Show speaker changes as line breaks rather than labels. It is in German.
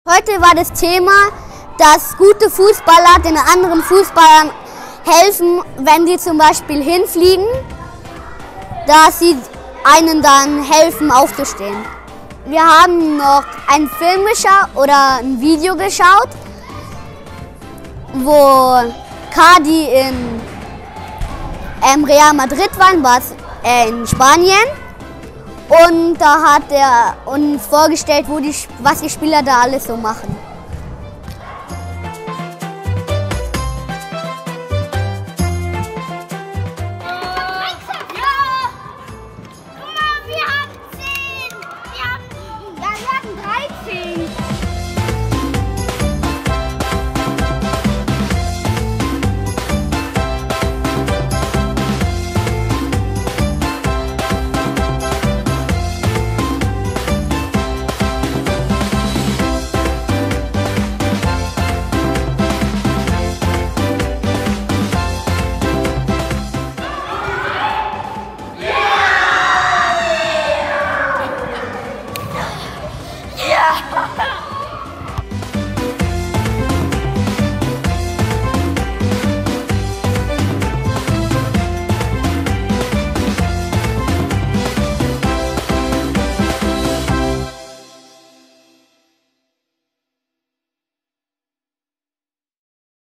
Heute war das Thema, dass gute Fußballer den anderen Fußballern helfen, wenn die zum Beispiel hinfliegen, dass sie einen dann helfen aufzustehen. Wir haben noch einen Film geschaut oder ein Video geschaut, wo Cardi in Real Madrid war, in Spanien. Und da hat er uns vorgestellt, was die Spieler da alles so machen.